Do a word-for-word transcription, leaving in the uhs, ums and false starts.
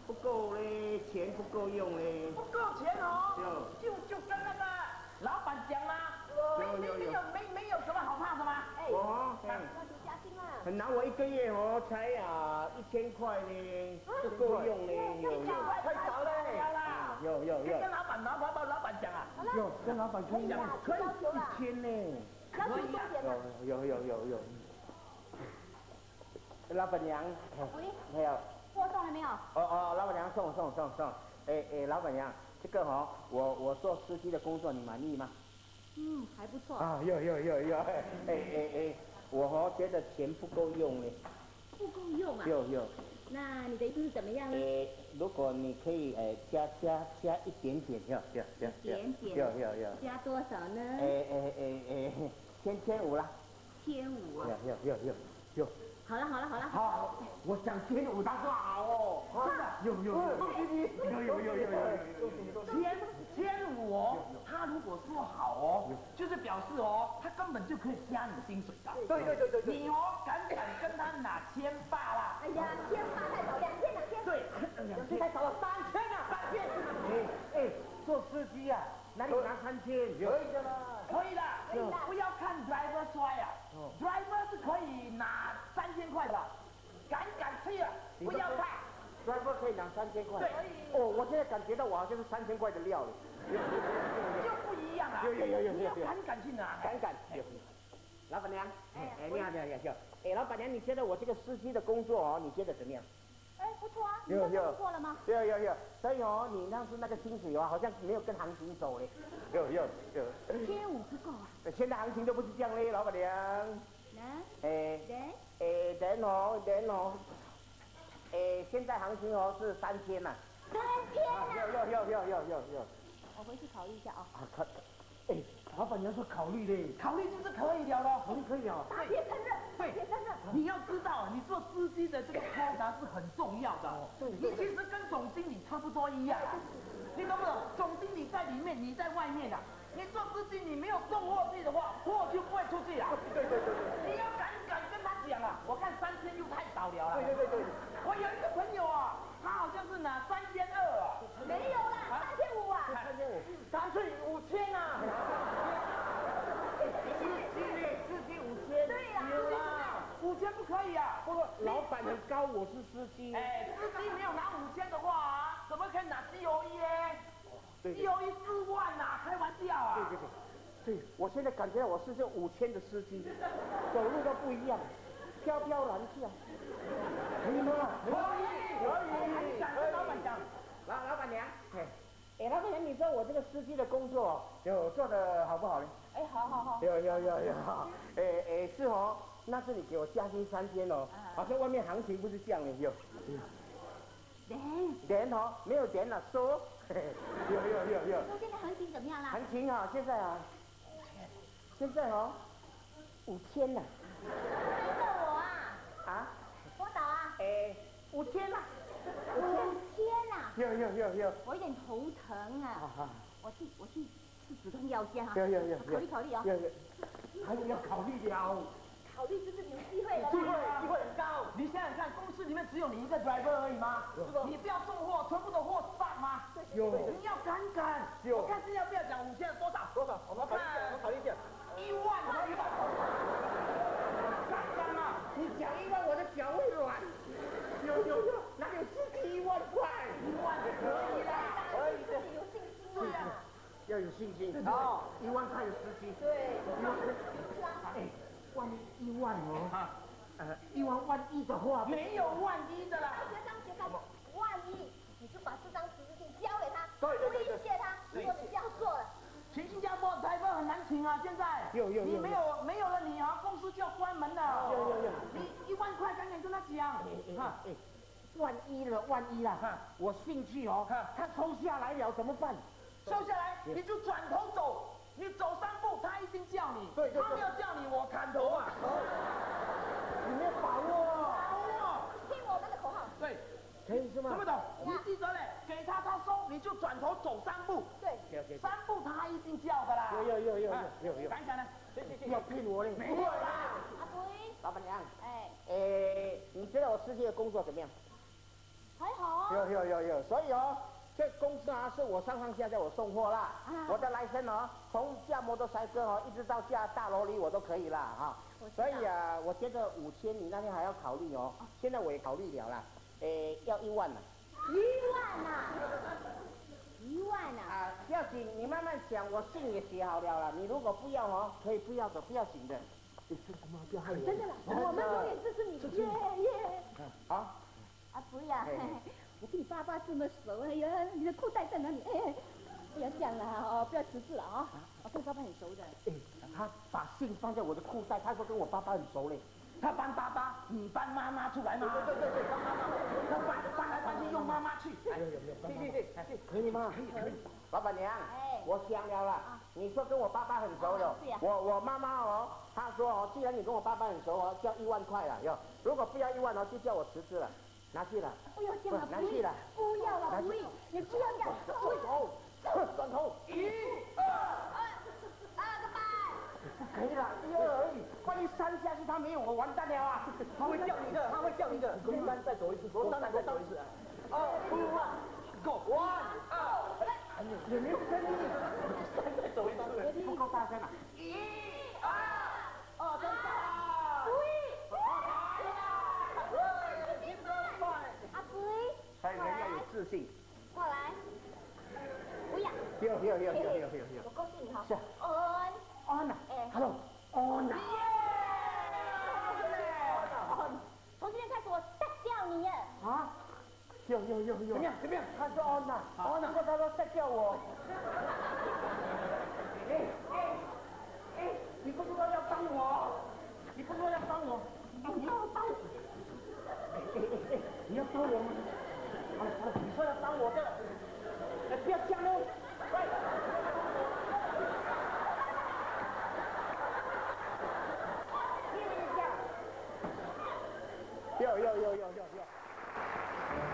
不够嘞，钱不够用嘞。 不够钱哦，就就跟那个老板讲嘛，没没没有没没有什么好怕的吗？ 哎， 我要求加薪啦。 很难，我一个月哦才啊一千块呢，不够用嘞，有有。 太少了啦。 有有有。 跟老板老板老板讲啊。 有跟老板可以讲，可以一千呢。 要求多点嘛。 有有有有。老板娘，没有。 货送了没有？哦哦，老板娘送送送送。哎哎，老板娘，这个哦，我我做司机的工作你满意吗？ 嗯，还不错。 啊，有有有有。哎哎哎，我哦觉得钱不够用呢。 不够用啊？ 有有。 那你的意思是怎么样呢？ 哎，如果你可以哎加加加一点点，有有有。 一点点。 有有有。 加多少呢？ 哎哎哎哎，千千五啦。 千五啊？ 有有有有有。 好了好了好了。 好，我想千五，他说好哦。 真的？ 有有有有有有有有。 千千五哦，他如果说好哦，就是表示哦，他根本就可以加你薪水的。 对对对对对。 你哦敢敢跟他拿千八啦？ 哎呀，千八太少，两千两千。 对，两千太少了，三千啊，三千。 哎哎，做司机啊，哪里拿三千？可以的啦。 可以的，不要看 driver 帅啊 ，driver 是可以拿三千块的，敢敢去啊，不要怕。 driver 可以拿三千块。 对。 哦，我现在感觉到我好像是三千块的料了。 就不一样啊。 有有有有有。 你要敢敢去拿。 敢敢。老板娘，哎哎，你好你好你好。哎，老板娘，你觉得我这个司机的工作哦，你觉得怎么样？ 哎，不错啊，你都工作了吗？ 有有有，所以哦，你当时那个薪水哦，好像没有跟行情走嘞。有有有。 千五不够啊。 现在行情都不是这样嘞，老板娘。 能？ 哎。 能？ 哎，人哦人哦，哎，现在行情哦是三千呐。 三千啊！ 有有有有有有有。 我回去考虑一下啊。 啊，可，哎，老板娘说考虑嘞， 考虑就是可以了咯， 考虑可以了。 打铁承认， 对， 铁承认。 你要知道，你做司机的这个考察是很重要的。 对。 你其实跟总经理差不多一样，你懂不懂？总经理在里面，你在外面的。你做司机，你没有送货去的话，货就不会出去啊。 对对对对。 你要敢敢跟他讲啊！我看三千又太少了啦。 对对对对。 我有一个朋友啊，他好像是拿三千二啊。 没有啦，三千五啊。 三千五。 干脆五千啊。 司机五千。 对呀。 有啦，五千不可以啊。 不过老板很高，我是司机。 哎，司机没有拿五千的话啊，怎么可以拿 C O E 呢？ 对。 C O E 四万呐，开玩笑啊。 对对对。对，我现在感觉我是这五千的司机，走路都不一样，飘飘然去啊。可以吗？ 可以，可以。敢跟老板讲， 老老板娘，哎，哎，老板娘，你说我这个司机的工作有做的好不好呢？ 哎，好好好。 有有有有，哎哎是哦，那是你给我加薪三千哦，好像外面行情不是这样的，有。 人。 人哦，没有人了，说。有有有有。 说现在行情怎么样啦？ 行情啊，现在啊，现在哦，五千呐。 追着我啊？ 啊？ 多少啊？ 哎，五千啦。 五千呐？ 有有有有。 我有点头疼啊。我去我去吃止痛药先哈。 有有有。 考虑考虑啊。 有有。还有要考虑了。 考虑就是有机会了。 机会机会很高。你想想看，公司里面只有你一个 driver 而已吗？你不要送货，全部的货上吗？ 有。 你要敢敢。 有。 我看是要不要讲五千多少？ 多少？我们考虑一下，我们考虑一下。 一万可以吧？敢敢啊！ 你讲一万，我的脚会软。有有有，哪有司机一万块？ 一万可以啦， 可以的。有信心对啊。 要有信心。哦，一万块的司机。 对。 一万块。哎，万一一万哦。呃，一万万一的话， 没有万一的啦。 学长学长，万一你就把这张辞职信交给他， 对对对对， 威胁他，如果你这样做了， 全新加坡台风很难请啊，现在。 有有有。 你没有没有了你啊，公司就要关门了。 有有有。 你一万块赶紧跟他讲。 哎哎，万一了万一了，我兴趣哦，他抽下来了怎么办？ 抽下来你就转头走，你走三步他一定叫你。 对对。 他没有叫你，我砍头啊。 你没有把握。 把握。 听我们的口号。 对。 可以是吗？ 听不懂？你记得嘞，给他他收，你就转头走三步。 对。 三步他一定叫的啦。 有有有有有有有。 敢敢的。 要骗我嘞？ 没有啦。 阿辉。 老板娘。 哎。 哎，你觉得我司机的工作怎么样？ 还好啊。 有有有有，所以哦，这公司啊是我上上下下我送货啦。 啊我的来生哦，从驾摩托车哦，一直到驾大萝莉我都可以啦哈。 我知道所以啊，我觉得五千你那天还要考虑哦。现在我也考虑了啦，诶，要一万了。 一万呐、一万呐、 啊，不要紧，你慢慢想，我信也写好了啦。你如果不要哦，可以不要的，不要紧的。你说什么？不要害我。 真的啦，我们永远支持你，耶耶！ 好。 啊，不要嘿， 我跟你爸爸这么熟，哎呀，你的裤带在哪里？哎，不要这样了哦，不要迟滞了啊！我跟爸爸很熟的。 哎，他把信放在我的裤袋，他说跟我爸爸很熟嘞。 他搬爸爸，你搬妈妈出来吗？对对对对，搬妈妈，他搬搬来搬去用妈妈去。 哎，有有有，对对对，可以吗？可以可以。老板娘， 哎我想了啦，你说跟我爸爸很熟哟是啊， 我我妈妈哦，她说哦，既然你跟我爸爸很熟哦，交一万块了哟，如果不要一万哦，就叫我辞职了，拿去了。 不要这样了， 拿去了， 不要了，不要，你不要这样。 转头，转头，一、二， 二个半。 可以了，一二而已。万一三下去他没有，我完蛋了啊！ 他会叫你的，他会叫你的。罗三再走一次，罗三再走一次。 二、Go one， 二，有没有声音？ 三再走一次， 不够大声啊！ 一、二，二三四。 阿飞， 哎，人要有自信。 过来。不要。 有有有有有有有。 我告诉你哈。 是。 安。 安呐。 哎。 Hello， 安呐。 从今天开始我再叫你耶。 啊？有有有有。 怎么样？怎么样？ 他说安呐，安呐，说他说再叫我。哎哎哎，你不是说要帮我？你不是说要帮我？ 你帮我帮我。 哎哎哎哎，你要帮我吗？好了好了，你说要帮我的，哎，不要这样哦，喂。有有有有有有。